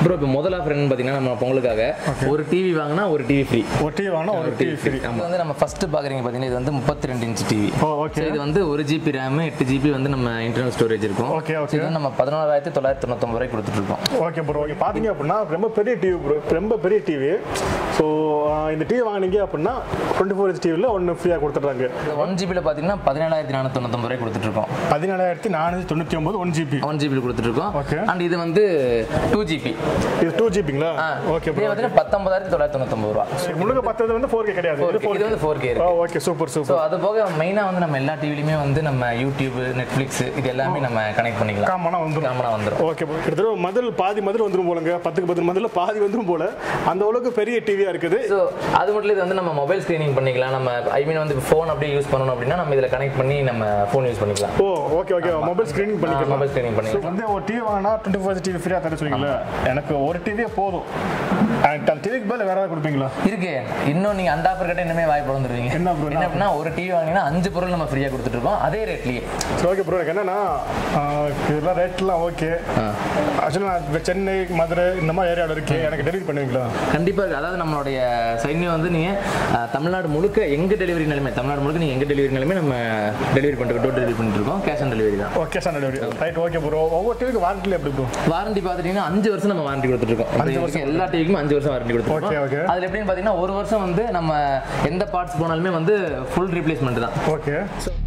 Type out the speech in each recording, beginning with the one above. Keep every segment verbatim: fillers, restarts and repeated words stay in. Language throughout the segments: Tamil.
ப்ரோ இப்போ முதல் ஆஃபர் என்னன்னு பார்த்தீங்கன்னா நம்ம பொங்கலுக்காக ஒரு டிவி வாங்கினா ஒரு டிவி ஃப்ரீ. ஒரு டிவி வாங்கினா ஒரு டிவி ஃப்ரீ. இது வந்து நம்ம ஃபர்ஸ்ட் பார்க்குறீங்க பார்த்தீங்கன்னா இது வந்து முப்பத்தி ரெண்டு இன்ச் டிவி. ஓகே. இது வந்து ஒரு ஜிபி ரேம் எட்டு ஜிபி வந்து நம்ம இன்டர்னல் ஸ்டோரேஜ் இருக்கும். Okay okay. இது நம்ம பதினோராயிரத்தி தொள்ளாயிரத்தி தொண்ணூத்தொம்பது ரூபாய் கொடுத்துட்டு இருக்கோம். Okay bro. ஓகே பார்த்தீங்க அப்படின்னா ரொம்ப பெரிய டிவி ப்ரோ, ரொம்ப பெரிய டிவி. ஸோ இந்த டிவி வாங்கினீங்க அப்படின்னா டுவெண்ட்டி ஃபோர் இன்ச் டிவியில் ஒன்று ஃப்ரீயாக கொடுத்துட்றாங்க. இந்த ஒன் ஜிபியில் பார்த்தீங்கன்னா பதினேழாயிரத்தி நானூற்றி தொண்ணூத்தொம்பது ரூபாய் கொடுத்துட்டு இருக்கோம். பதினேழாயிரத்தி நானூற்றி தொண்ணூற்றி ஒன்பது ஒன் ஜிபி ஒன் ஜிபி கொடுத்துட்டு இருக்கோம். ஓகே. அண்ட் இது வந்து டூ ஜிபி. இது டூ ஜிபிங்களா? Okay bro. இது வந்து பத்தொன்பதாயிரத்தி தொள்ளாயிரத்தி தொண்ணூத்தொம்பது ரூபா. முழுக்க பத்தது வந்து ஃபோர் கே கிடையாது. இது வந்து four K. Okay super super. So அது போக மெயினாக வந்து நம்ம எல்லா டிவிலையுமே வந்து நம்ம யூடியூப், நெட்ஃப்ளிக்ஸ் இது எல்லாமே நம்ம கனெக்ட் பண்ணிக்கலாம். காமனாக வந்துடும். காமனாக வந்துடும். Okay bro. கிட்டத்தட்ட மதில் பாதி மதில் வந்துடும் போலங்க. பத்துக்கு பத்து மதில் பாதி வந்துடும் போல. அந்த அளவுக்கு பெரிய டிவியாக இருக்குது. ஸோ அது மட்டும் இது வந்து நம்ம மொபைல் ஸ்க்ரீனிங் பண்ணிக்கலாம். நம்ம ஐ மீன் வந்து ஃபோன் அப்படியே யூஸ் பண்ணணும் அப்படின்னா நம்ம இதில் கனெக்ட் பண்ணி நம்ம ஃபோன் யூஸ் பண்ணிக்கலாம். Oh okay okay. Mobile screening பண்ணிக்கலாம். மொபைல் ஸ்க்ரீனிங் பண்ணிக்கலாம். வந்து ஒரு டிவி வாங்கினா டுவெண்ட்டி ஃபோர் டிவி ஃப்ரீயாக தர சொல்லுவீங்களா? எனக்கு ஒரு டிவியே போதும். அந்த டிவிக்கு பதில் வேற ஏதாவது கொடுப்பீங்களா? இருக்கு. இன்னும் நீங்க அந்த ஆஃபர் கிட்ட இன்னுமே வாய்ப்பு வந்துருவீங்க. என்ன ப்ரோ? என்ன அப்படின்னா ஒரு டிவி வாங்கினா அஞ்சு பொருள் நம்ம ஃப்ரீயாக கொடுத்துட்டு இருக்கோம் அதே ரேட்லயே. Okay bro. எனக்கு என்னன்னா இதெல்லாம் ரேட்லாம் ஓகே. ஆக்சுவலி நான் சென்னை, மதுரை இந்த மாதிரி ஏரியாவில் இருக்கேன். எனக்கு டெலிவரி பண்ணுவீங்களா? கண்டிப்பாக. அதாவது நம்மளுடைய சைன்யோ வந்து நீங்கள் தமிழ்நாடு முழுக்க எங்கே டெலிவரி நிலைமை தமிழ்நாடு முழுக்க நீங்கள் எங்கே டெலிவரி நிலைமை நம்ம டெலிவரி பண்ணிட்டு டோர் டெலிவரி பண்ணிட்டு இருக்கோம். கேஷ் ஆன் டெலிவரி தான். Oh cash on delivery. Right. Okay bro. ஒவ்வொரு டிவிக்கு வாரண்டி எப்படி ப்ரோ? வாரண்டி பார்த்துட்டீங்கன்னா அஞ்சு வருஷம் நம்ம வாரண்டி கொடுத்துட்டு இருக்கோம். அஞ்சு வருஷம் எல்லா டிவிக்கும் அஞ்சு வருஷம் வாரண்டி கொடுத்துருக்கோம். Okay okay. அதில் எப்படின்னு பார்த்தீங்கன்னா ஒரு வருஷம் வந்து நம்ம எந்த பார்ட்ஸ் போனாலுமே வந்து ஃபுல் ரீப்ளேஸ்மெண்ட் தான். ஓகே.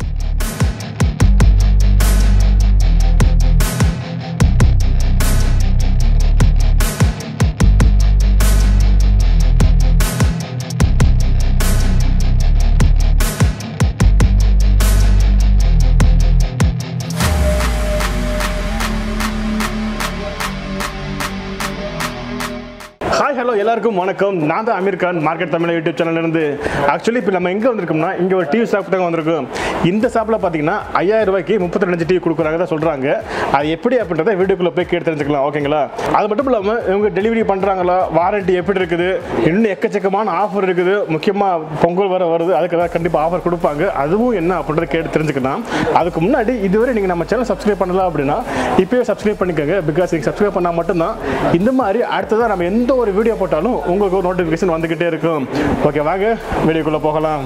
ஹாய் ஹலோ எல்லாருக்கும் வணக்கம். நான் தான் அமீர் கான், மார்க்கெட் தமிழ் யூடியூப் சேனல்லேருந்து. ஆக்சுவலி இப்போ நம்ம எங்கே வந்திருக்கோம்னா இங்கே ஒரு டிவி ஷாப் தாங்க வந்திருக்கோம். இந்த ஷாப்பில் பார்த்தீங்கன்னா ஐயாயிரம் ரூபாய்க்கு முப்பத்தி ரெண்டு டிவி கொடுக்குறாங்க தான் சொல்கிறாங்க. அது எப்படி அப்படின்றத வீடியோக்குள்ளே போய் கேட்டு தெரிஞ்சுக்கலாம். ஓகேங்களா? அது மட்டும் இல்லாமல் இவங்க டெலிவரி பண்ணுறாங்களா, வாரண்டி எப்படி இருக்குது, இன்னும் எக்கச்சக்கமான ஆஃபர் இருக்குது. முக்கியமாக பொங்கல் வர வருது, அதுக்கு ஏதாவது கண்டிப்பாக ஆஃபர் கொடுப்பாங்க. அதுவும் என்ன அப்படின்றத கேட்டு தெரிஞ்சுக்கலாம். அதுக்கு முன்னாடி இதுவரை நீங்கள் நம்ம சேனல் சப்ஸ்கிரைப் பண்ணலாம் அப்படின்னா இப்போயே சப்ஸ்கிரைப் பண்ணிக்கோங்க. பிகாஸ் நீங்கள் சப்ஸ்கிரைப் பண்ணால் மட்டும்தான் இந்த மாதிரி அடுத்ததான் நம்ம எந்த ஒரு வீடியோ போட்டாலும் உங்களுக்கு ஒரு நோட்டிஃபிகேஷன் வந்துகிட்டே இருக்கும். ஓகே வாங்க வீடியோக்குள்ள போகலாம்.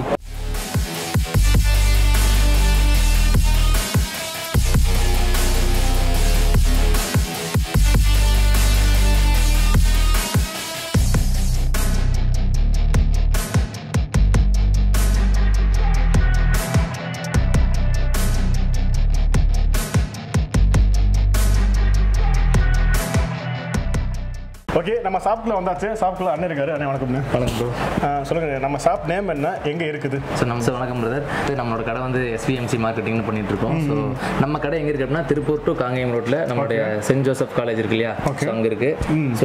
ஓகே நம்ம ஷாப்ல வந்தாச்சு. ஷாப்ல அண்ணன் இருக்காரு. அண்ணன் வணக்கம். வணக்கம் ப்ரோ. சொல்லுங்க நம்ம ஷாப் நேம் என்ன, எங்க இருக்குது? ஸோ நம்ம சார் வணக்கம் பிரதர். நம்மளோட கடை வந்து S V M C மார்க்கெட்டிங்னு பண்ணிட்டு இருக்கோம். ஸோ நம்ம கடை எங்க இருக்கு அப்படின்னா திருப்பூர் டு காங்கேயம் ரோட்ல நம்மளுடைய சென்ட் ஜோசப் காலேஜ் இருக்கு இல்லையா, அங்க இருக்கு. ஸோ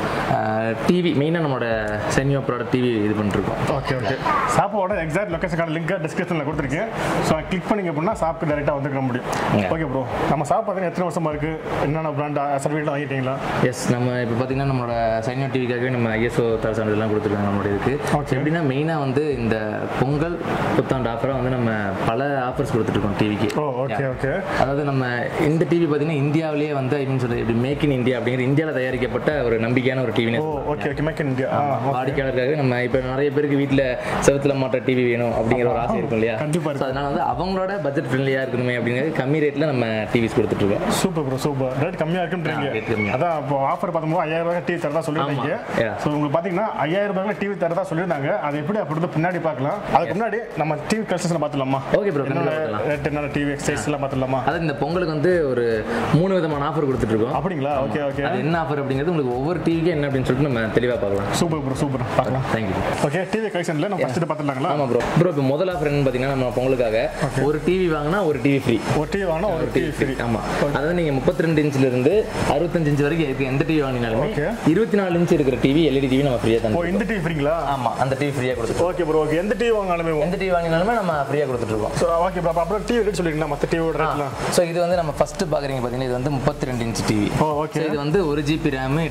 டிவி மெயினாக நம்மளோட சன்யோ ப்ராடக்ட் டிவி இது பண்ணிட்டு இருக்கோம். Okay okay. ஷாப்போட எக்ஸாக்ட் லொகேஷன் லிங்க் டிஸ்கிரிப்ஷன்ல கொடுத்துருக்கேன். ஸோ கிளிக் பண்ணிங்க அப்படின்னா ஷாப்புக்கு டேரெக்டாக வந்துக்க முடியும். Okay bro. நம்ம ஷாப் பார்த்தீங்கன்னா எத்தனை வருஷமா இருக்கு, என்னென்ன பிராண்ட் சர்வீஸ்லாம் வாங்கிட்டீங்களா? எஸ், நம்ம இப்போ பார்த்தீங்கன்னா நம்மளோட சன்யோ டிவிக்காகவே நம்ம I S O தர சான்றிதழ்லாம் கொடுத்துருக்காங்க நம்மளோட இதுக்கு. எப்படின்னா மெயினாக வந்து இந்த பொங்கல் புத்தாண்டு ஆஃபராக வந்து நம்ம பல ஆஃபர்ஸ் கொடுத்துட்டு இருக்கோம் டிவிக்கு. Okay okay. அதாவது நம்ம இந்த டிவி பார்த்தீங்கன்னா இந்தியாவிலேயே வந்து ஐ மீன் சொல்லி இப்படி மேக் இன் இந்தியா அப்படிங்கிற இந்தியாவில் தயாரிக்கப்பட்ட ஒரு நம்பிக்கையான ஒரு TV. Okay okay. Make in India. வாடிக்கையாளருக்காக நம்ம இப்போ நிறைய பேருக்கு வீட்டில் செவத்துல மாற்ற டிவி வேணும் அப்படிங்கிற ஒரு ஆசை இருக்கும் இல்லையா. கண்டிப்பாக. அதனால வந்து அவங்களோட பட்ஜெட் ஃப்ரெண்ட்லியாக இருக்கணுமே அப்படிங்கிறது கம்மி ரேட்டில் நம்ம டிவிஸ் கொடுத்துட்டு இருக்கோம். Super bro super. ரேட் கம்மியாக இருக்குன்றீங்க. அதான் இப்போ ஆஃபர் பார்க்கும்போது ஐயாயிரம் ரூபாய் டிவி தரதா சொல்லியிருந்தாங்க. ஸோ உங்களுக்கு பார்த்தீங்கன்னா ஐயாயிரம் ரூபாய் டிவி தரதா சொல்லியிருந்தாங்க. அது எப்படி அப்படி பின்னாடி பார்க்கலாம். அதுக்கு முன்னாடி நம்ம டிவி கலெக்ஷன் பார்த்துலாமா? Okay bro. ரேட் என்ன டிவி எக்ஸைஸ் எல்லாம் பார்த்துலாமா? அதாவது இந்த பொங்கலுக்கு வந்து ஒரு மூணு விதமான ஆஃபர் கொடுத்துட்டு இருக்கோம். அப்படிங்களா? Okay okay. அது என்ன ஆஃபர் அப்படிங்கிறது உங்களுக்கு ஒவ்வொரு டிவிக்கு என்ன அப்படின்னு சொல்லிட்டு நம்ம தெளிவாக பார்க்கலாம். Super bro super. பார்க்கலாம். தேங்க்யூ. ஓகே. டிவி கலெக்ஷன்ல நம்ம ஃபர்ஸ்ட் பார்த்துலாங்களா? ஆமாம் ப்ரோ. ப்ரோ இப்போ முதல் ஆஃபர் என்னன்னு பார்த்தீங்கன்னா நம்ம பொங்கலுக்காக ஒரு டிவி வாங்கினா ஒரு டிவி ஃப்ரீ. ஒரு டிவி வாங்கினா ஒரு டிவி ஃப்ரீ. ஆமாம். அதாவது நீங்கள் முப்பத்தி ரெண்டு இன்ச்ல இருந்து அறுபத்தஞ்சு இன்ச் வரைக்கும் இருக்கு எந்த டிவி வாங்கினாலுமே இருபத்தி நாலு இன்ச் இருக்கிற TV L E D TV நம்ம ஃப்ரீயா தரோம். ஓ இந்த டிவி ஃப்ரீங்களா? ஆமா, அந்த டிவி ஃப்ரீயா கொடுத்துருக்கோம். Okay bro. ஓகே. எந்த டிவி வாங்கினாலுமே எந்த டிவி வாங்கினாலுமே நம்ம ஃப்ரீயா கொடுத்துட்டு இருக்கோம். So okay bro. அப்புறம் டிவி ரேட் சொல்லிருக்கீங்க மத்த டிவியோட ரேட்லாம். சோ இது வந்து நம்ம ஃபர்ஸ்ட் பாக்குறீங்க பாத்தீங்கன்னா இது வந்து முப்பத்தி ரெண்டு இன்ச் டிவி. ஓ ஓகே. இது வந்து ஒரு ஜிபி ரேம் எட்டு ஜிபி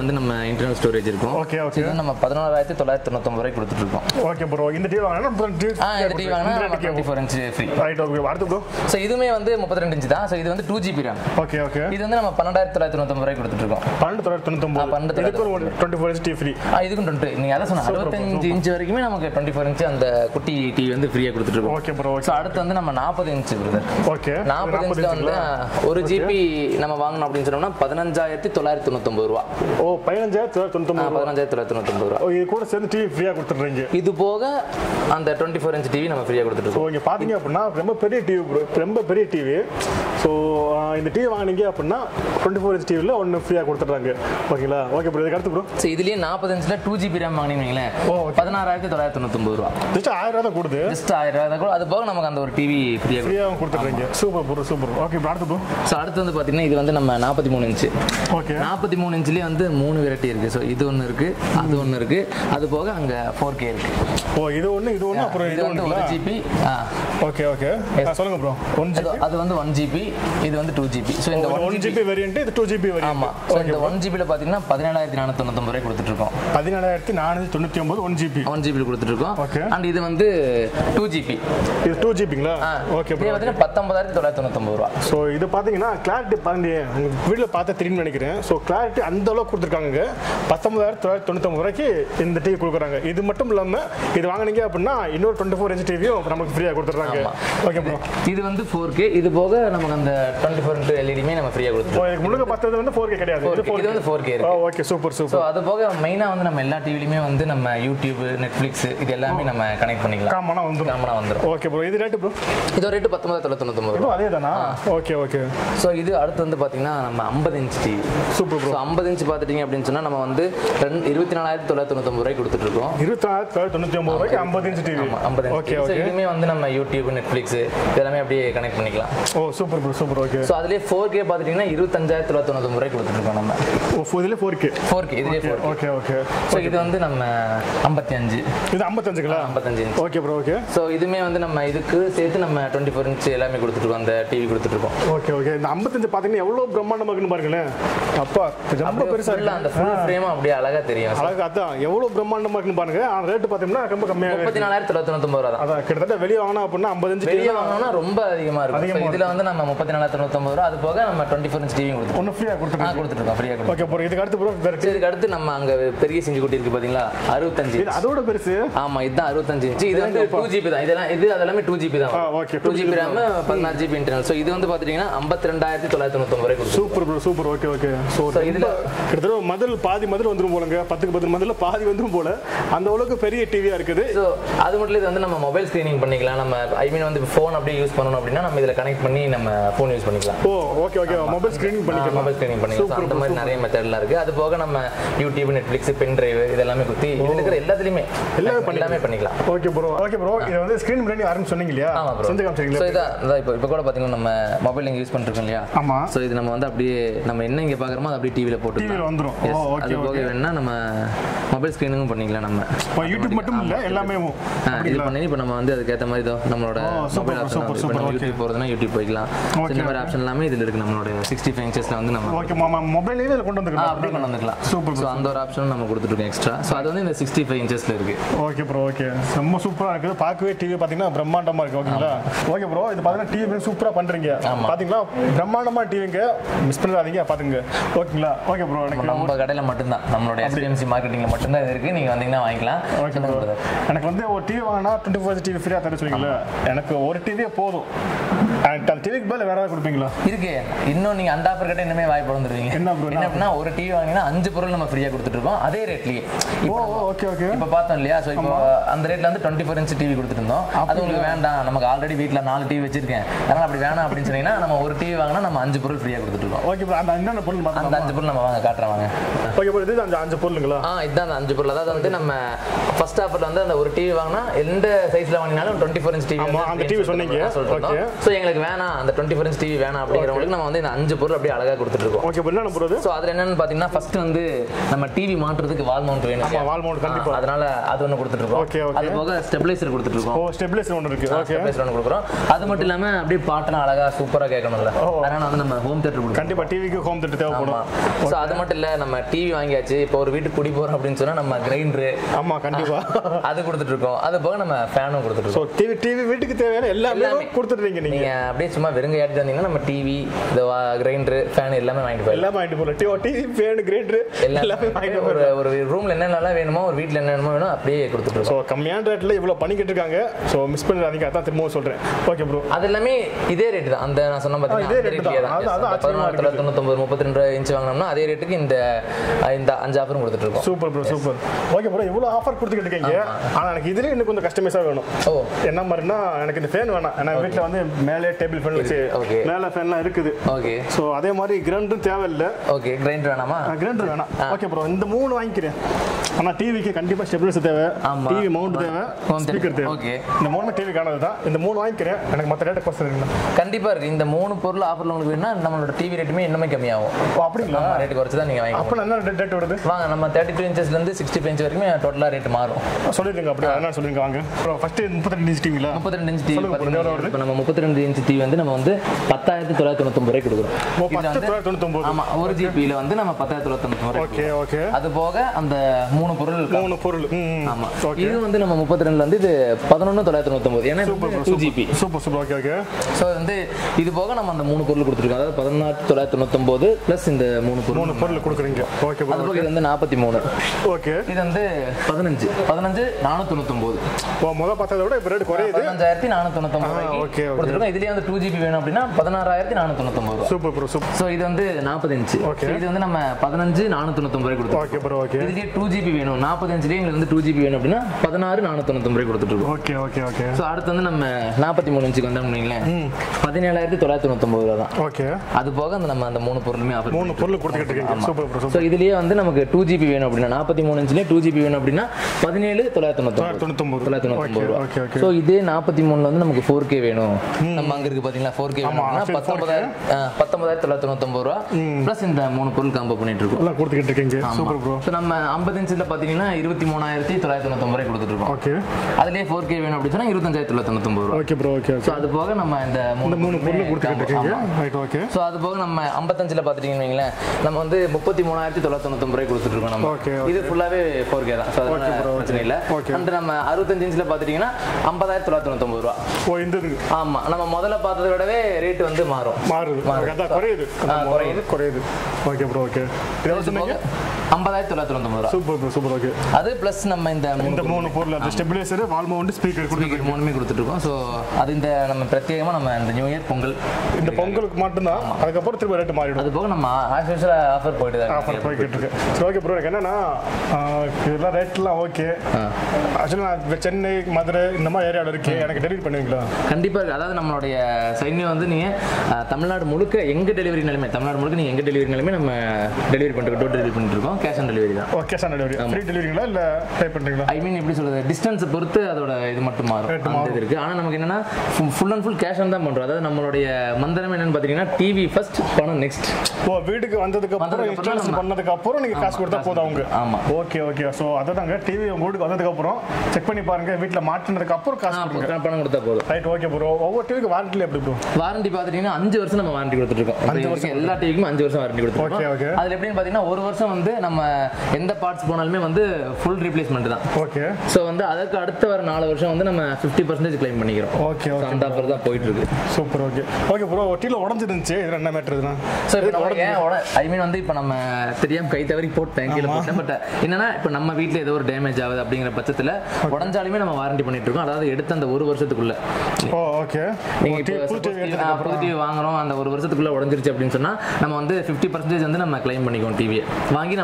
வந்து நம்ம இன்டர்னல் ஸ்டோரேஜ் இருக்கும். Okay okay. இது நம்ம பதினாலாயிரத்தி தொள்ளாயிரத்தி தொண்ணூத்தொம்பது ரூபாய் கொடுத்துட்டு இருக்கோம். Okay bro. இந்த டிவி வாங்கினா ஆ இந்த டிவி வாங்கினா twenty four inch free. Right okay. அடுத்து ப்ரோ. ஸோ இதுவுமே வந்து முப்பத்தி ரெண்டு இன்ச் தான். ஸோ இது வந்து two GB RAM. Okay okay. இது வந்து நம்ம பன்னெண்டாயிரத்தி தொள்ளாயிரத்தி தொண்ணூத்தொம்பது ரூபாய் கொடுத்துட்டு இருக்கோம். பன்னெண்டு தொள்ளாயிரத்தி தொண்ணூத்தொம்பது. இதுக்கு twenty four inch TV free. ஆ இதுக்கும் டுவெண்ட்டி நீங்கள் அதான் சொன்ன அறுபத்தஞ்சு இன்ச் வரைக்குமே நமக்கு டுவெண்ட்டி ஃபோர் இன்ச் அந்த குட்டி டிவி வந்து ஃப்ரீயாக கொடுத்துட்டு இருக்கோம். Okay bro. ஸோ அடுத்து வந்து நம்ம நாற்பது இன்ச் பிரதர். ஓகே. நாற்பது இன்ச்சில் வந்து ஒரு ஜிபி நம்ம வாங்கணும் அப்படின்னு சொன்னோம்னா பதினஞ்சாயிரத்தி தொள்ளாயிரத்தி தொண்ணூத்தொம்பது ரூபா. ஓ பதினஞ்சாயிரத்தி தொள்ளாயிரத்தி தொண்ணூத்தொம்பது. பதினஞ்சாயிரத்தி தொள்ளாயிரத்தி தொண்ணூத்தொம்பது ரூபா. இது கூட சேர்ந்து டிவி ஃப்ரீயாக கொடுத்துட்றீங்க. இது போக அந்த டுவெண்ட்டி ஃபோர் இன்ச் டிவி நம்ம ஃப்ரீயாக கொடுத்துட்டு இருக்கோம். இங்கே பார்த்தீங்க அப்படின்னா ரொம்ப பெரிய டிவி ப்ரோ, ரொம்ப பெரிய டிவி. ஸோ இந்த டிவி வாங்கினீங்க அப்படின்னா டுவெண்ட்டி ஃபோர் இன்ச் டிவியில் ஒன்று ஃப்ரீயாக கொடுத்துட்றாங்க. ஓகேங்களா? Okay bro. இதுக்கு அடுத்து ப்ரோ. ஸோ இதுலேயே நாற்பது இன்ச்சில் டூ ஜிபி ரேம் வாங்கினீங்களேன் பதினாறாயிரத்தி தொள்ளாயிரத்தி தொண்ணூத்தொம்பது ரூபா. ஜஸ்ட் ஆயிரம் ரூபா தான் கொடுது. ஜஸ்ட் ஆயிரம் ரூபா தான் கூட. அது போக நமக்கு அந்த ஒரு டிவி ஃப்ரீயாக ஃப்ரீயாக கொடுத்துட்றீங்க. Super bro super. Okay bro. அடுத்து ப்ரோ. ஸோ அடுத்து வந்து பார்த்தீங்கன்னா இது வந்து நம்ம நாற்பத்தி மூணு இன்ச்சு. ஓகே. நாற்பத்தி மூணு இன்ச்லேயே வந்து மூணு வெரைட்டி இருக்குது. ஸோ இது ஒன்று இருக்குது, அது ஒன்று இருக்குது, அது போக அங்கே ஃபோர் கே இருக்குது. ஓ இது ஒன்று இது ஒன்று அப்புறம் இது ஒன்று ஒரு ஜிபி. ஆ ஓகே ஓகே. சொல்லுங்க ப்ரோ. ஒன் ஜிபி அது வந்து ஒன் ஜிபி, இது வந்து டூ ஜிபி. ஸோ இந்த ஒன் ஜிபி வேரியன்ட், இது டூ ஜிபி வேரியன்ட். ஆமாம். ஸோ இந்த ஒன் ஜிபியில் பார்த்தீங்கன்னா பதினேழாயிரத்தி நானூற்றி தொண்ணூத்தொம்பது ரூபாய் கொடுத்துட்டு இருக்கோம். பதினேழாயிரத்தி நானூற்றி தொண்ணூற்றி ஒன்பது ஒன் ஜிபி ஒன் ஜிபியில் கொடுத்துட்டு இருக்கோம். ஓகே. அண்ட் இது வந்து டூ ஜிபி. இது டூ ஜிபிங்களா? Okay bro. இது பார்த்தீங்கன்னா பத்தொன்பதாயிரத்தி தொள்ளாயிரத்தி தொண்ணூத்தொம்பது ரூபா. ஸோ இது பார்த்தீங்கன்னா கிளாரிட்டி பாருங்க, உங்கள் வீட்டில் பார்த்தா தெரியும்னு நினைக்கிறேன். ஸோ கிளாரிட்டி அந்த அளவுக்கு கொடுத்துருக்காங்க. பத்தொன்பதாயிரத்தி தொள்ளாயிரத்தி தொண்ணூத்தொம்பது ரூபாய்க்கு இந்த டிவி கொடுக்குறாங்க. இது மட்டும் இல்லாமல் இது வாங்கினீங்க அப்படின்னா இன்னொரு டுவெண்ட்டி ஃபோர் இன்ச் டிவியும் நமக்கு ஃப்ரீயாக கொடுத்துட்றாங்க. Okay bro. இது வந்து ஃபோர் கே. இது போக நமக்கு அந்த டுவெண்ட்டி ஃபோர் இன்ட்டு எல்இடியுமே நம்ம ஃப்ரீயாக கொடுத்துருக்கோம். முழுக்க பார்த்தது வந்து ஃபோர் கே கிடையாது. இது வந்து four K. Okay super super. So அது போக மெயினாக வந்து நம்ம எல்லா டிவிலையுமே வந்து நம்ம யூடியூப், நெட்ஃப்ளிக்ஸ் இது எல்லாமே நம்ம கனெக்ட் பண்ணிக்கலாம். காமனாக வந்துடும். காமனாக வந்துடும். Okay bro. இது ரேட்டு ப்ரோ? இதோ ரேட்டு பத்தொன்பதாயிரத்தி தொள்ளாயிரத்தி தொண்ணூத்தொம்பது ரூபா. அதே தானா? Okay okay. ஸோ இது அடுத்து வந்து பார்த்தீங்கன்னா நம்ம ஐம்பது inch TV. Super bro. So ஐம்பது இன்ச் பார்த்துட்டீங்க அப்படின்னு சொன்னால் நம்ம வந்து ரெண்டு இருபத்தி நாலாயிரத்தி தொள்ளாயிரத்தி தொண்ணூத்தொம்பது ரூபாய் கொடுத்துட்டு இருக்கோம். இருபத்தி நாலாயிரத்தி தொள்ளாயிரத்தி தொண்ணூற்றி ஒன்பது ரூபாய்க்கு ஐம்பது இன்ச் டிவி. ஐம்பது இன்ச். Okay okay. இதுவுமே வந்து நம்ம யூடியூப், நெட்ஃப்ளிக்ஸ் இதெல்லாமே அப்படியே கனெக்ட் பண்ணிக்கலாம். Oh super bro super. Okay. So அதுலேயே ஃபோர் கே பார்த்துட்டிங்கன்னா இருபத்தஞ்சாயிரத்தி தொள்ளாயிரத்தி தொண்ணூத்தொம்பது ரூபாய் கொடுத்துட்டு இருக்கோம் நம்ம. ஓ இதுலேயே ஃபோர் கே. ஃபோர் கே இதுலேயே ஃபோர். Okay okay. ஸோ இது வந்து நம்ம ஐம்பத்தி அஞ்சு. இது ஐம்பத்தஞ்சுங்களா? ஐம்பத்தஞ்சு inch. Okay bro. Okay. So இதுவுமே வந்து நம்ம இதுக்கு சேர்த்து நம்ம டுவெண்ட்டி ஃபோர் இன்ச் எல்லாமே கொடுத்துருக்கோம். அந்த டிவி கொடுத்துருக்கோம். Okay okay. இந்த ஐம்பத்தஞ்சு பார்த்தீங்கன்னா எவ்வளோ பிரம்மாண்டமாக இருக்குன்னு பாருங்களேன். அப்பா ரொம்ப பெருசாக இல்லை. அந்த ஃபுல் ஃப்ரேம் அப்படியே அழகாக தெரியும். அழகாக அதான் எவ்வளோ பிரம்மாண்டமாக இருக்குன்னு பாருங்க. ஆனால் ரேட்டு பார்த்தீங்கன்னா ரொம்ப கம்மியாக முப்பத்தி நாலாயிரத்தி தொள்ளாயிரத்தி தொண்ணூத்தொம்பது ரூபா. அதான் கிட்டத்தட்ட வெளியே வாங்கினா அப்படின்னா ஐம்பது இன்ச் வெளியே வாங்கினா ரொம்ப அதிகமாக இருக்கும். இதில் வந்து நம்ம முப்பத்தி நாலாயிரத்தி தொண்ணூத்தொம்பது ரூபா. அது போக நம்ம டுவெண்ட்டி ஃபோர் இன்ச் டிவி கொடுத்துருக்கோம். ஒன்று ஃப்ரீயாக கொடுத்துருக்கோம். கொடுத்துருக்கோம் ஃப்ரீயாக கொடுத்து. Okay bro. இதுக்கு அடுத்து ப்ரோ இதுக்கு அடுத்து நம்ம அங்கே பெரிய செஞ்சு குட்டி இருக்கு பார்த்தீங்களா? அறுபத்தஞ்சு. அதோட பெருசு. ஆமாம் இதுதான் அறுபத்தஞ்சு இன்ச்சு. இது வந்து டூ ஜிபி தான். இதெல்லாம் இது அதெல்லாமே டூ ஜிபி தான். ஓகே. டூ ஜிபி ரேம், பதினாறு ஜிபி இன்டர்னல். ஸோ இது வந்து பார்த்துட்டீங்கன்னா ஐம்பத்தி ரெண்டாயிரத்தி தொள்ளாயிரத்தி தொண்ணூத்தொம்பது ரூபாய் கொடுக்கும். Super bro super. Okay okay. So இதில் கிட்டத்தட்ட மதில் பாதி மதில் வந்துடும் போலங்க. பத்துக்கு பத்து மதில் பாதி வந்துடும் போல. அந்த அளவுக்கு பெரிய டிவியாக இருக்குது. ஸோ அது மட்டும் இது வந்து நம்ம மொபைல் ஸ்க்ரீனிங் பண்ணிக்கலாம். நம்ம ஐ மீன் வந்து ஃபோன் அப்படியே யூஸ் பண்ணணும் அப்படின்னா நம்ம இதில் கனெக்ட் பண்ணி நம்ம ஃபோன் யூஸ் பண்ணிக்கலாம். Oh okay okay. Mobile screening பண்ணிக்கலாம். மொபைல் ஸ்க்ரீனிங் பண்ணிக்கலாம். அந்த மாதிரி நிறைய மெத்தட்லாம் இருக்குது. அது போக நம்ம யூடியூப், நெட்ஃப்ளிக்ஸ், பென் டிரைவ் இதெல்லாமே குத்தி இதில் இருக்கிற எல்லாத்துலேயுமே எல்லாமே எல்லாமே பண்ணிக்கலாம். Okay bro. Okay bro. இது வந்து ஸ்க்ரீன் பண்ணி ஆரம்பி சொன்னீங்க இல்லையா? ஆமாம் ப்ரோ. செஞ்சு காமிச்சிங்களா? ஸோ இதான் இப்போ இப்போ கூட பார்த்தீங்கன்னா நம்ம மொபைல் இங்கே யூஸ் பண்ணிருக்கோம் இல்லையா? ஆமாம். ஸோ இது நம்ம வந்து அப்படியே நம்ம என்ன இங்கே பார்க்குறோமோ அது அப்படியே டிவியில் போட்டு டிவியில் வந்துடும். அது போக வேணும்னா நம்ம மொபைல் ஸ்க்ரீனிங்கும் பண்ணிக்கலாம். நம்ம இப்போ யூடியூப் மட்டும் இல்லை எல்லாமே இது பண்ணி இப்போ நம்ம வந்து அதுக்கேற்ற மாதிரி தான் நம்மளோட மொபைல் ஆப்ஷன் யூடியூப் போகிறதுனா யூடியூப் போய்க்கலாம். இந்த மாதிரி ஆப்ஷன் எல்லாமே இதில் இருக்குது. நம்மளோட சிக்ஸ்டி ஃபைவ் இன்ச்சஸில் வந்து நம்ம ஓகே மொபைலே இதில் கொண்டு வந்துக்கலாம். அப்படியே கொண்டு வந்துக்கலாம். சூப்பர். ஸோ அந்த ஒரு ஆப்ஷனும் நம்ம கொடுத்துருக்கோம் எக்ஸ்ட்ரா. ஸோ அது வந்து இந்த சிக்ஸ்டி ஃபைவ் இன்ச்சஸில் இருக்குது. Okay bro. ஓகே. ரொம்ப சூப்பராக இருக்குது. பார்க்கவே டிவி பார்த்தீங்கன்னா பிரம்மாண்டமாக இருக்குது. ஓகேங்களா? Okay bro. இது பார்த்தீங்கன்னா டிவி சூப்பராக பண்ணுறீங்க. பார்த்தீங்களா? பிரம்மாண்டமாக டிவிங்க மிஸ் பண்ணிடாதீங்க. பார்த்துங்க. ஓகேங்களா? Okay bro. எனக்கு நம்ம கடையில் மட்டும்தான் நம்மளோட எஸ் வி எம் சி மார்க்கெட்டிங்கில் மட்டும்தான் இது இருக்குது. நீங்கள் வந்தீங்கன்னா வாங்கிக்கலாம். Okay bro. எனக்கு வந்து ஒரு டிவி வாங்கினா டுவெண்ட்டி ஃபோர் டிவி ஃப்ரீயாக தர சொல்லுவீங்களா? எனக்கு ஒரு டிவியே போதும். அந்த டிவிக்கு பதில் வேற ஏதாவது கொடுப்பீங்களா? இருக்கு. இன்னும் நீங்கள் அந்த ஆஃபர் கிட்ட இன்னுமே வாய்ப்பு வந்துருவீங்க. என்ன ப்ரோ? என்ன அப்படின்னா ஒரு டிவி வாங்கினா அஞ்சு பொருள் நம்ம ஃப்ரீயாக கொடுத்துருக்கோம் அதே ரேட்லேயே. ஓ ஓகே ஓகே. இப்போ பார்த்தோம் இல்லையா? ஸோ இப்போ அந்த ரேட்டில் வந்து டுவெண்ட்டி ஃபோர் இன்ச் டிவி கொடுத்துருந்தோம். அது உங்களுக்கு வேண்டாம், நமக்கு ஆல்ரெடி வீட்டில் நாலு டிவி வச்சிருக்கேன், அதனால் அப்படி வேணாம் அப்படின்னு சொன்னீங்கன்னா நம்ம ஒரு டிவி வாங்கினா நம்ம அஞ்சு பொருள் ஃப்ரீயாக கொடுத்துருக்கோம். Okay bro. அந்த என்னென்ன பொருள் பார்த்தா அந்த அஞ்சு பொருள் நம்ம வாங்க காட்டுறேன் வாங்க. Okay bro. இது அந்த அஞ்சு பொருளுங்களா? ஆ இதுதான் அந்த அஞ்சு பொருள். அதாவது வந்து நம்ம ஃபர்ஸ்ட் ஆஃபரில் வந்து அந்த ஒரு டிவி வாங்கினா எந்த சைஸில் வாங்கினாலும் டுவெண்ட்டி ஃபோர் இன்ச் டிவி அந்த டிவி சொன்னீங்க. ஓகே. ஸோ எங்களுக்கு வேணாம் அந்த டுவெண்ட்டி டிஃபரன்ஸ் டிவி வேணாம் அப்படிங்கிறவங்களுக்கு நம்ம வந்து இந்த அஞ்சு பொருள் அப்படியே அழகா கொடுத்துட்டு இருக்கோம். ஓகே என்ன நம்பர் அது? ஸோ அதில் என்னன்னு பார்த்தீங்கன்னா ஃபர்ஸ்ட் வந்து நம்ம டிவி மாட்டுறதுக்கு வால் மவுண்ட் வேணும். வால் மவுண்ட் கண்டிப்பா. அதனால அது ஒன்று கொடுத்துட்டு இருக்கோம். Okay okay. அது போக ஸ்டெபிலைசர் கொடுத்துட்டு இருக்கோம். ஓ ஸ்டெபிலைசர் ஒன்று இருக்கு. ஓகே ஸ்டெபிலைசர் ஒன்று கொடுக்குறோம். அது மட்டும் இல்லாம அப்படியே பாட்டுனா அழகா சூப்பரா கேட்கணும்ல, அதனால வந்து நம்ம ஹோம் தியேட்டர் கொடுக்குறோம். கண்டிப்பா டிவிக்கு ஹோம் தியேட்டர் தேவைப்படும். ஸோ அது மட்டும் இல்ல நம்ம டிவி வாங்கியாச்சு, இப்போ ஒரு வீட்டுக்கு குடி போறோம் அப்படின்னு சொன்னா நம்ம கிரைண்டர் ஆமா கண்டிப்பா அது கொடுத்துட்டு இருக்கோம். அது போக நம்ம ஃபேனும் கொடுத்துட்டு இருக்கோம். ஸோ டிவி டிவி வீட்டுக்கு தேவையான எல்லாமே கொடுத்துட்றீங்க நீங்க. நீங்க அப்படியே சும்மா வெறுங்கையாட்டி தந்தீங்கன்னா நம்ம டிவி, இந்த கிரைண்டர், ஃபேன் எல்லாமே வாங்கிட்டு போயிடலாம். எல்லாமே வாங்கிட்டு போகலாம். டிவி ஃபேன் கிரைண்டர் எல்லாமே வாங்கிட்டு ஒரு ஒரு ரூம்ல என்னென்னலாம் வேணுமோ, ஒரு வீட்டில் என்ன வேணுமோ வேணும் அப்படியே கொடுத்துட்டு இருக்கோம். ஸோ கம்மியான ரேட்ல இவ்வளோ பண்ணிக்கிட்டு இருக்காங்க. ஸோ மிஸ் பண்ணிடாதீங்க, அதான் திரும்பவும் சொல்றேன். Okay bro. அது எல்லாமே இதே ரேட் தான். அந்த நான் சொன்ன பார்த்தீங்கன்னா இதே ரேட் தான். பதினாறு தொண்ணூத்தொம்பது முப்பத்தி ரெண்டு இன்ச் வாங்கினோம்னா அதே ரேட்டுக்கு இந்த இந்த அஞ்சு ஆஃபரும் கொடுத்துட்டு இருக்கோம். Super bro super. Okay bro, இவ்வளோ ஆஃபர் கொடுத்துக்கிட்டு இருக்கீங்க. ஆனால் எனக்கு இதுலேயே இன்னும் கொஞ்சம் கஸ்டமைஸாக வேணும். ஓ என்ன மாதிரினா, எனக்கு இந்த ஃபேன் வேணாம். ஏன்னா வீட்டில் வந்து மேலே டேபிள் ஃபேன் வச்சு மேலே ஃபேன்லாம் இருக்குது. ஓகே. ஸோ அதே மாதிரி கிரைண்டரும் தேவையில்லை. ஓகே கிரைண்டர் வேணாமா? கிரைண்டர் வேணாம். ஓகே ப்ரோ, இந்த மூணு வாங்கிக்கிறேன். ஆனால் டிவிக்கு கண்டிப்பாக ஸ்டெபிலைசர் தேவை, டிவி மவுண்ட் தேவை, ஸ்பீக்கர் தேவை. ஓகே இந்த மூணு டிவி காணது தான். இந்த மூணு வாங்கிக்கிறேன். எனக்கு மற்ற ரேட்டு கோர்ஸ் இருக்குங்களா? கண்டிப்பா இருக்கு. இந்த மூணு பொருள் ஆஃபர்ல உங்களுக்கு வேணும்னா நம்மளோட டிவி ரேட்டுமே இன்னுமே கம்மியாகும். ஓ அப்படிங்களா? ரேட் குறைச்சு தான் நீங்க வாங்கிக்கலாம். அப்போ என்ன ரேட் வருது? வாங்க நம்ம தேர்ட்டி டூ இன்ச்சஸ்ல இருந்து சிக்ஸ்டி ஃபைவ் இன்ச் வரைக்கும் டோட்டலா ரேட் மாறும். சொல்லிடுங்க அப்படியே. என்ன சொல்லுங்க வாங்க ப்ரோ. ஃபர்ஸ்ட் முப்பத்தி ரெண்டு இன்ச் டிவிங்களா? முப்பத்தி ரெண்டு இன்ச் டிவி இப்போ நம்ம முப்பத்தி ரெண்டு இன்ச் டிவி வந்து நம்ம வந்து பத்தாயிரத்தி தொள்ளாயிரத்தி தொண்ணூத்தொம்பது ரூபாய் கொடுக்குறோம். ஓ பத்தாயிரத்தி தொள்ளாயிரத்தி தொண்ணூத்தொம்பது. ஆமா, ஒரு ஜிபில வந்து நம்ம பத்தாயிரத்தி தொள்ளாயிரத்தி தொண்ணூத்தொம்பது ரூபாய். Okay okay. அது போக அந்த மூணு பொருள் மூணு பொருள். ஆமா, இது வந்து நம்ம முப்பத்தி ரெண்டுல இருந்து இது பதினொன்று தொள்ளாயிரத்தி தொண்ணூத்தொம்பது. ஏன்னா two GB. Super super. Okay okay. So வந்து இது போக நம்ம அந்த மூணு பொருள் கொடுத்துருக்கோம். அதாவது பதினாறு தொள்ளாயிரத்தி தொண்ணூத்தொம்பது பிளஸ் இந்த மூணு பொருள் மூணு பொருள் கொடுக்குறீங்க. ஓகே. அது போக இது வந்து நாற்பத்தி மூணு. ஓகே. இது வந்து பதினஞ்சு பதினஞ்சு நானூத்தி தொண்ணூத்தொம்பது. ஓ முதல் பார்த்ததை விட இப்போ ரேட் குறையுது. பதினஞ்சாயிரத்தி நானூத்தி தொண்ணூத்தொம்பது. Okay okay. இதுலயே வந்து டூ ஜிபி வேணும் அப்படின்னா பதினாறாயிரத்தி நானூத்தி தொண்ணூத்தொம்பது. Super bro super. ஸோ இது வந்து நாற்பது இன்ச். இது வந்து நம்ம பதினஞ்சு நானூத்தி தொண்ணூத்தொம்பது கொடுத்துருக்கோம். Okay bro okay. இதுலயே டூ ஜிபி வேணும், நாற்பது இன்ச்லயே எங்களுக்கு வந்து டூ ஜிபி வேணும் அப்படின்னா பதினாறு நானூத்தி தொண்ணூத்தொம்பது கொடுத்துட்டு இருக்கோம். Okay okay okay. ஸோ அடுத்து வந்து நம்ம நாற்பத்தி மூணு இன்ச்சுக்கு வந்தோம்னீங்களே பதினேழாயிரத்தி தொள்ளாயிரத்தி தொண்ணூத்தொம்பது ரூபா தான். ஓகே. அது போக அந்த நம்ம அந்த மூணு பொருளுமே ஆஃபர் மூணு பொருள் கொடுத்துக்கிட்டு இருக்கீங்க. Super bro super. ஸோ இதுலயே வந்து நமக்கு டூ ஜிபி வேணும் அப்படின்னா நாற்பத்தி மூணு இன்ச்லயே டூ ஜிபி வேணும் அப்படின்னா பதினேழு தொள்ளாயிரத்தி தொண்ணூத்தொம்பது தொள்ளாயிரத்தி தொண்ணூத்தொம்பது ரூபா. ஸோ இதே நாற்பத்தி மூணுல வந்து நமக்கு ஃபோர் கே வேணும். நம்ம அங்க இருக்கு பாத்தீங்களா ஃபோர் கே வேணும் அப்படின்னா பத்தொன்பதாயிரம் பத்தொன்பதாயிரத்தி தொள்ளாயிரத்தி தொண்ணூத்தொம்பது ரூபா பிளஸ் இந்த மூணு பொருள் காம்போ பண்ணிட்டு இருக்கோம். எல்லாம் கொடுத்துக்கிட்டு இருக்கீங்க. Super bro. ஸோ நம்ம ஐம்பது இன்ச்சில் பாத்தீங்கன்னா இருபத்தி மூணாயிரத்தி தொள்ளாயிரத்தி தொண்ணூத்தொம்பது ரூபாய் கொடுத்துட்டு இருக்கோம். ஓகே. அதுலயே ஃபோர் கே வேணும் அப்படின்னு சொன்னா இருபத்தஞ்சாயிரத்தி தொள்ளாயிரத்தி தொண்ணூத்தொம்பது ரூபா. Okay bro okay. ஸோ அது போக நம்ம இந்த மூணு பொருள் கொடுத்துக்கிட்டு இருக்கீங்க. Right okay. ஸோ அது போக நம்ம ஐம்பத்தஞ்சில் பார்த்துட்டீங்கன்னு வைங்களேன், நம்ம வந்து முப்பத்தி மூணாயிரத்தி தொள்ளாயிரத்தி தொண்ணூத்தொம்பது ரூபாய் கொடுத்துட்டு இருக்கோம். நம்ம ஓகே. இது ஃபுல்லாவே ஃபோர் கே தான். ஸோ அது பிரச்சனை இல்லை. அண்ட் நம்ம அறுபத்தஞ்சு இன்ச்சில் பார்த்துட்டீங்கன்னா ஐம்பதாயிரத்தி தொள்ளாயிரத்தி தொண்ணூத்தொம்பது ரூபா. ஓ இந்த ஆமா, நம்ம முதல்ல பார்த்ததை விடவே ரேட் வந்து மாறும் மாறுது குறையுது குறையுது குறையுது. Okay bro okay. ஐம்பதாயிரத்தி தொள்ளாயிரத்தி தொண்ணூத்தொம்பது ரூபா. Super bro super. ஓகே. அது பிளஸ் நம்ம இந்த இந்த மூணு பொருள் அந்த ஸ்டெபிலைசர் வால் மவுண்ட் ஸ்பீக்கர் கொடுத்துட்டு மூணுமே கொடுத்துட்டு இருக்கோம். ஸோ அது இந்த நம்ம பிரத்யேகமாக நம்ம இந்த நியூ இயர் பொங்கல் இந்த பொங்கலுக்கு மட்டும்தான். அதுக்கப்புறம் திரும்ப ரேட்டு மாறிடும். அது போக நம்ம ஆஸ் யூசுவல் ஆஃபர் போயிட்டு தான் ஆஃபர் போய்கிட்டு இருக்கு. சரி ஓகே ப்ரோ. எனக்கு என்னன்னா இதெல்லாம் ரேட்லாம் ஓகே. ஆக்சுவலி நான் சென்னை மதுரை இந்த மாதிரி ஏரியாவில் இருக்கேன். எனக்கு டெலிவரி பண்ணுவீங்களா? கண்டிப்பாக. அதாவது நம்மளுடைய சைன்யூ வந்து நீங்கள் தமிழ்நாடு முழுக்க எங்கே டெலிவரி நிலைமை தமிழ்நாடு முழுக்க நீங்கள் எங்கே டெலிவரி நிலைமை நம்ம டெலிவரி பண்ணிட்டு டோர் டெலிவரி பண்ணிட்டு இருக்கோம். கேஷ் ஆன் டெலிவரி தான். Oh cash on delivery. Free டெலிவரிங்களா இல்லை பே பண்ணுறீங்களா? ஐ மீன் எப்படி சொல்கிறது, டிஸ்டன்ஸை பொறுத்து அதோட இது மட்டும் மாறும். அந்த இது இருக்குது. ஆனால் நமக்கு என்னன்னா full and full cash on தான் பண்ணுறோம். அதாவது நம்மளுடைய மந்திரம் என்னன்னு பார்த்தீங்கன்னா டிவி ஃபர்ஸ்ட் பணம் நெக்ஸ்ட். ஓ வீட்டுக்கு வந்ததுக்கு அப்புறம் இன்ஸ்டாலேஷன் பண்ணதுக்கு அப்புறம் நீங்கள் காசு கொடுத்தா போதும் அவங்க. ஆமாம் ஓகே ஓகே. ஸோ அதை தாங்க டிவி உங்கள் வீட்டுக்கு வந்ததுக்கு அப்புறம் செக் பண்ணி பாருங்க. வீட்டில் மாட்டினதுக்கு அப்புறம் காசு பணம் கொடுத்தா போதும். Right okay bro. ஒவ்வொரு டிவிக்கு வாரண்டியில் எப்படி ப்ரோ? வாரண்டி பார்த்துட்டீங்கன்னா அஞ்சு வருஷம் நம்ம வாரண்டி கொடுத்துருக்கோம். அஞ்சு வருஷம் எல்லா டிவிக்கும் அஞ்சு வருஷம் வாரண்டி கொடுத்துருக்கோம். Okay okay. அதில் எப்படின்னு பார்த்தீங்கன்னா ஒரு வருஷம் வந்து நம்ம எந்த பார்ட்ஸ் போனாலுமே வந்து ஃபுல் ரீப்ளேஸ்மெண்ட் தான். ஓகே. ஸோ வந்து அதுக்கு அடுத்த வர நாலு வருஷம் வந்து நம்ம ஃபிஃப்டி பர்சன்டேஜ் கிளைம் பண்ணிக்கிறோம். Okay okay. அந்த ஆஃபர் தான் போயிட்டு இருக்கு. சூப்பர். Okay okay bro. ஒட்டியில் உடஞ்சிருந்துச்சு. இது என்ன மேட்டர்னா? ஸோ இப்போ ஐ மீன் வந்து இப்போ நம்ம தெரியாம கை தவறி போட்டேன் கீழே போட்டேன். பட் என்னன்னா இப்போ நம்ம வீட்டில் ஏதோ ஒரு டேமேஜ் ஆகுது அப்படிங்கிற பட்சத்தில் உடஞ்சாலுமே நம்ம வாரண்டி பண்ணிட்டு இருக்கோம். அதாவது எடுத்த அந்த ஒரு வருஷத்துக்குள்ள. ஓகே. நீங்க புது டிவி வாங்குறோம், அந்த ஒரு வருஷத்துக்குள்ள உடஞ்சிருச்சு அப்படின்னு சொன்னா நம்ம வந்து ஃபிஃப்டி பர்சன்டேஜ் வந்து நம்ம கிளைம் பண்ணிக்குவோம் டிவியை வாங்கி நம்ம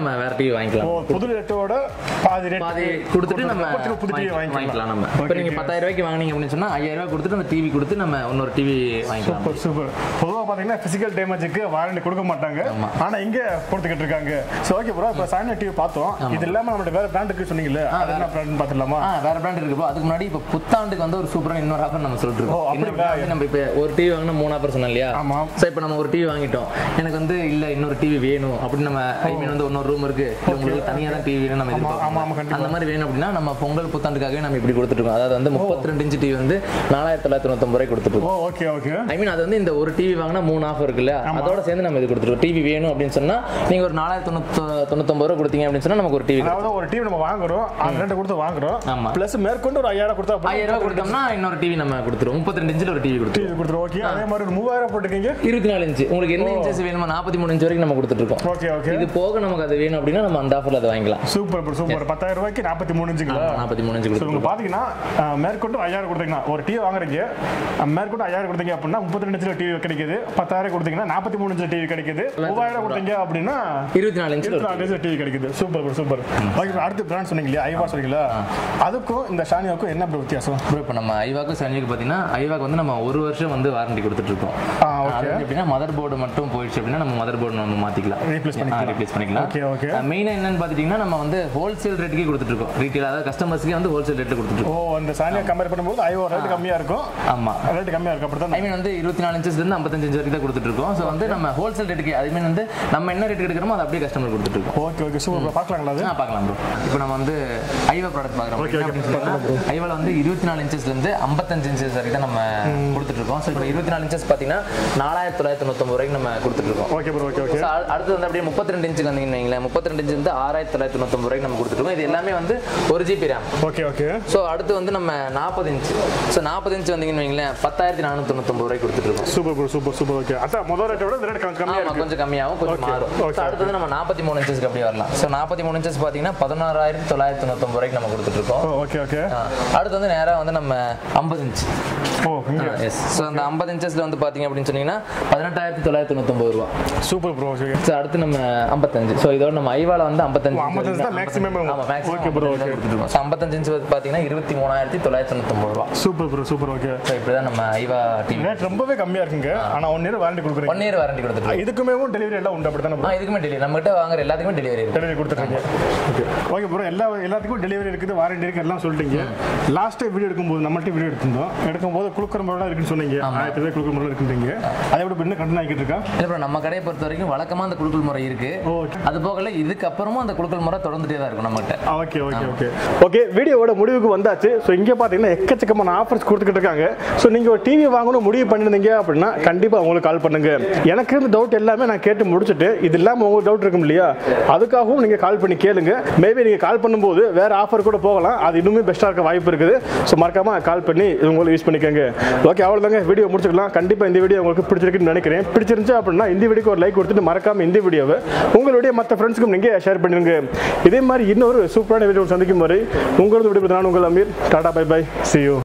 நம்ம வேற டிவி வாங்கிக்கலாம். புது ரேட்டோட பாதி ரேட் பாதி கொடுத்துட்டு நம்ம புது டிவி வாங்கிக்கலாம். நம்ம இப்போ நீங்க பத்தாயிரம் ரூபாய்க்கு வாங்குனீங்க அப்படின்னு சொன்னா ஐயாயிரம் ரூபாய் கொடுத்துட்டு அந்த டிவி கொடுத்து நம்ம இன்னொரு டிவி வாங்கிக்கலாம். Super super. பொதுவாக பார்த்தீங்கன்னா பிசிக்கல் டேமேஜுக்கு வாரண்டி கொடுக்க மாட்டாங்க, ஆனா இங்க கொடுத்துக்கிட்டு இருக்காங்க. ஸோ ஓகே ப்ரோ, இப்போ சானியோ டிவி பார்த்தோம். இது இல்லாம நம்மளோட வேற பிராண்ட் இருக்கு சொன்னீங்கல்ல, அது என்ன பிராண்ட் பார்த்துடலாமா? வேற பிராண்ட் இருக்கு ப்ரோ. அதுக்கு முன்னாடி இப்போ புத்தாண்டுக்கு வந்து ஒரு சூப்பரான இன்னொரு ஆஃபர் நம்ம சொல்லிட்டு இருக்கோம். நம்ம இப்போ ஒரு டிவி வாங்கினா மூணு ஆஃபர் சொன்னோம் இல்லையா? ஸோ இப்போ நம்ம ஒரு டிவி வாங்கிட்டோம், எனக்கு வந்து இல்ல இன்னொரு டிவி வேணும் அப்படின்னு நம்ம ஐ மீன் வந்து இன்னொரு ரூம் இருக்கு, உங்களுக்கு தனியாக தான் டிவி வேணும் நம்ம எதிர்பார்க்கோம். அந்த மாதிரி வேணும் அப்படின்னா நம்ம பொங்கல் புத்தாண்டுக்காகவே நம்ம இப்படி கொடுத்துருக்கோம். அதாவது வந்து முப்பத்தி ரெண்டு இன்ச்சு டிவி வந்து நாலாயிரத்தி தொள்ளாயிரத்தி தொண்ணூத்தி ரூபாய் கொடுத்துருக்கோம். Okay okay. ஐ மீன் அது வந்து இந்த ஒரு டிவி வாங்கினா மூணு ஆஃபர் இருக்குல்ல, அதோட சேர்ந்து நம்ம இது கொடுத்துருக்கோம். டிவி வேணும் அப்படின்னு சொன்னா நீங்க ஒரு நாலாயிரத்தி தொண்ணூத்தொன்பது ரூபாய் கொடுத்தீங்க அப்படின்னு சொன்னா நமக்கு ஒரு டிவி, அதாவது ஒரு டிவி நம்ம வாங்குறோம், அந்த ரெண்டு கொடுத்து வாங்குறோம். ஆமா. பிளஸ் மேற்கொண்டு ஒரு ஐயாயிரம் கொடுத்தா ஐயாயிரம் ரூபாய் கொடுத்தோம்னா இன்னொரு டிவி நம்ம கொடுத்துருவோம். முப்பத்தி ரெண்டு இன்ச்சில் ஒரு டிவி கொடுத்துருவோம் கொடுத்துருவோம். ஓகே. அதே மாதிரி ஒரு மூவாயிரம் போட்டுக்கீங்க, இருபத்தி நாலு இன்ச்சு உங்களுக்கு என்ன இன்ச்சஸ் வேணுமோ நாற்பத்தி மூணு இன்ச் வரைக்கும் நம்ம கொடுத்துட்டு இருக்கோம். Okay okay. இது போக நமக்கு அது வேணும் அப்படின்னா நம்ம அந்த ஆஃபர்ல அதை வாங்கிக்கலாம். Super super. பத்தாயிரம் ரூபாய்க்கு நாற்பத்தி மூணு இன்ச்சுங்களா? நாற்பத்தி மூணு இன்ச்சு கொடுத்து பாத்தீங்கன்னா மேற்கொண்டு ஐயாயிரம் கொடுத்தீங்கன்னா ஒரு டிவி வாங்குறீங்க, மேற்கொண்டு ஐயாயிரம் கொடுத்தீங்க அப்படின்னா முப்பத்தி ரெண்டு இன்ச்சில் டிவி கிடைக்குது. பத்தாயிரம் கொடுத்தீங்கன்னா நாற்பத்தி மூணு இன்ச்சில் டிவி கிடைக்குது. மூவாயிரம் கொடுத்தீங்க அப்படின்னா இருபத்தி நாலு இன்ச்சு டிவி கிடைக்குது. Super super. அடுத்த பிராண்ட் சொன்னீங்க இல்லையா, ஐவா சொன்னீங்களா? அதுக்கும் இந்த சானியோக்கும் என்ன வித்தியாசம்? இப்போ நம்ம ஐவாக்கும் சானியோக்கு பார்த்தீங்கன்னா ஐவாக்கு வந்து நம்ம ஒரு வருஷம் வந்து வாரண்டி கொடுத்துட்டு இருக்கோம். எப்படின்னா மதர் போர்டு மட்டும் போயிடுச்சு அப்படின்னா நம்ம மதர் போர்டு நம்ம மாத்திக்கலாம், ரீப்ளேஸ் பண்ணிக்கலாம். Okay okay. மெயினா என்னன்னு பாத்தீங்கன்னா நம்ம வந்து ஹோல்சேல் ரேட்டுக்கே கொடுத்துட்டு இருக்கோம். ரீட்டைல் அதாவது கஸ்டமர்ஸ்க்கே வந்து ஹோல்சேல் ரேட்ல கொடுத்துட்டு இருக்கோம். ஓ, அந்த சானியோ கம்பேர் பண்ணும்போது ஐவோ ரேட் கம்மியா இருக்கும். ஆமா, ரேட் கம்மியா இருக்கும். அப்படி தான் ஐ மீன் வந்து இருபத்தி நாலு இன்ச்சஸ்ல இருந்து ஐம்பத்தஞ்சு இன்ச் வரைக்கும் தான் கொடுத்துட்டு இருக்கோம். ஸோ வந்து நம்ம ஹோல்சேல் ரேட்டுக்கு ஐ மீன் வந்து நம்ம என்ன ரேட் எடுக்கிறோமோ அதை அப்படியே கஸ்டமர் கொடுத்துட்டு இருக்கோம். Okay okay. சூப்பர். பார்க்கலாங்களா? அது பார்க்கலாம் ப்ரோ. இப்போ நம்ம வந்து ஐவா ப்ராடக்ட் பார்க்குறோம். ஐவால வந்து இருபத்தி நாலு இன்ச்சஸ்ல இருந்து ஐம்பத்தஞ்சு இன்ச்சஸ் வரைக்கும் தான் நம்ம கொடுத்துட்டு இருக்கோம். ஸோ இப்போ இருபத்தி நாலு இன்ச்சஸ் பார்த்தீங்கன்னா நாலாயிரத்தி தொள்ளாயிரத்தி தொண்ணூத்தி வரைக்கும் நம்ம கொடுத்துட்டு இருக்கோம். Okay bro. Okay okay. அடுத்து வந்து அப்படியே முப்பத்தி ரெண்டு இன்ச்சுக்கு வந்தீங்கன்னா முப்பத்தி ரெண்டு இன்ச்சு வந்து ஆறாயிரத்தி தொள்ளாயிரத்தி தொண்ணூத்தி வரைக்கும் நம்ம கொடுத்துட்டு இருக்கோம். இது எல்லாமே வந்து ஒரு GB RAM. Okay okay. So அடுத்து வந்து நம்ம நாற்பது இன்ச்சு ஸோ நாற்பது இன்ச்சு வந்தீங்கன்னு வைங்களேன் பத்தாயிரத்தி நானூற்றி தொண்ணூத்தொம்பது ரூபாய்க்கு கொடுத்துட்டு இருக்கோம். Super bro. Super super. Okay. அதான் முதல் ரேட்டை விட ரேட் கம்மியாக கொஞ்சம் கம்மியாகும், கொஞ்சம் மாறும். ஸோ அடுத்தது நம்ம நாற்பத்தி மூணு இன்ச்சஸ்க்கு அப்படியே வரலாம். ஸோ நாற்பத்தி மூணு இன்ச்சஸ் பார்த்தீங்கன்னா பதினாறாயிரத்தி தொள்ளாயிரத்தி தொண்ணூத்தொம்பது வரைக்கும் நம்ம கொடுத்துட்டு இருக்கோம். Okay okay. அடுத்து வந்து நேராக வந்து நம்ம ஐம்பது இன்ச். ஓ எஸ். ஸோ அந்த ஐம்பது இன்ச்சஸ்ல வந்து பார்த்தீங்க அப்படின்னு சொன்னீங்கன்னா பதினெட்டாயிரத்தி தொள்ளாயிரத்தி தொண்ணூத்தொம்பது ரூபா. Super bro. ஸோ அடுத்து நம்ம ஐம்பத்தஞ்சு. ஸோ இதோட நம்ம ஐவால வந்து ஐம்பத்தஞ்சு ஐம்பத்தஞ்சு தான் மேக்ஸிமம். ஆமா maximum. Okay bro. Okay. So ஐம்பத்தஞ்சு இன்ச் வந்து பார்த்தீங்கன்னா இருபத்தி மூணாயிரத்தி தொள்ளாயிரத்தி தொண்ணூத்தொம்பது ரூபா. Super bro. Super. Okay. So இப்படி தான் நம்ம ஐவா டிவி ரேட் ரொம்பவே கம்மியாக இருக்குங்க. ஆனால் ஒன் இயர் வாரண்டி கொடுக்குறீங்க. ஒன் இயர் வாரண்டி கொடுத்துட்டு இதுக்குமே டெலிவரி எல்லாம் உண்டு அப்படி தானே? ஆ, இதுக்குமே டெலிவரி நம்ம கிட்ட வாங்குற எல்லாத்துக்குமே டெலிவரி டெலிவரி கொடுத்துருக்கீங்க. Okay okay bro. எல்லா எல்லாத்துக்கும் டெலிவரி இருக்குது, வாரண்டி இருக்குது, எல்லாம் சொல்லிட்டீங்க. லாஸ்ட் வீடியோ எடுக்கும்போது நம்மள்ட்ட வீடியோ எடுத்திருந்தோம், எடுக்கும்போது குளுக்கர் முறைலாம் இருக்குன்னு சொன்னீங்க. ஆயிரத்தி ரூபாய் குளுக்கர் முறை இருக்குன்றீங்க. அதை விட இன்னும் கண்டினியூ ஆகிட்டு இருக்கா? இல்லை ப்ரோ, நம்ம கடையை பொறுத்த வரைக்கும் வழக்கமாக அந்த குளுக்கல் முறை இருக்கு. அது போகல இதுக்கப்புறமும் அந்த குளுக்கல் முறை தொடர்ந்துட்டே தான் இருக்கும் நம்மகிட்ட. Okay okay okay okay. வீடியோவோட முடிவுக்கு வந்தாச்சு. ஸோ இங்கே பார்த்தீங்கன்னா எக்கச்சக்கமான ஆஃபர்ஸ் கொடுத்துக்கிட்டு இருக்காங்க. ஸோ நீங்கள் ஒரு டிவி வாங்கணும் முடிவு பண்ணிருந்தீங்க அப்படின்னா கண்டிப்பாக உங்களுக்கு கால் பண்ணுங்க. எனக்கு இருந்த டவுட் எல்லாமே நான் கேட்டு முடிச்சுட்டு இது இல்லாமல் உங்களுக்கு டவுட் இருக்கும் இல்லையா, அதுக்காகவும் நீங்கள் கால் பண்ணி கேளுங்க. மேபி நீங்கள் கால் பண்ணும்போது வேறு ஆஃபர் கூட போகலாம், அது இன்னுமே பெஸ்ட்டாக இருக்க வாய்ப்பு இருக்குது. ஸோ மறக்காமல் கால் பண்ணி இது உங்களுக்கு யூஸ் பண்ணிக்கோங்க. ஓகே, அவ்வளோதாங்க, வீடியோ முடிச்சுக்கலாம். கண்டிப்பாக இந்த வீடியோ உங்களுக்கு பிடிச்சிருக்குன்னு நினைக்கிறேன். பிடிச்சிருந்துச்சு அப்படின்னா இந்த வீடியோக்கு ஒரு லைக் கொடுத்துட்டு மறக்காமல் இந்த வீடியோவை உங்களுடைய மற்ற ஃப்ரெண்ட்ஸுக்கும் நீங்கள் ஷேர் பண்ணிடுங்க. இதே மாதிரி இன்னொரு சூப்பரான வீடியோ சந்திக்கும் வரை உங்களது விடைபெறுவது நான் உங்கள் அமீர். டாடா, பை பை, see you.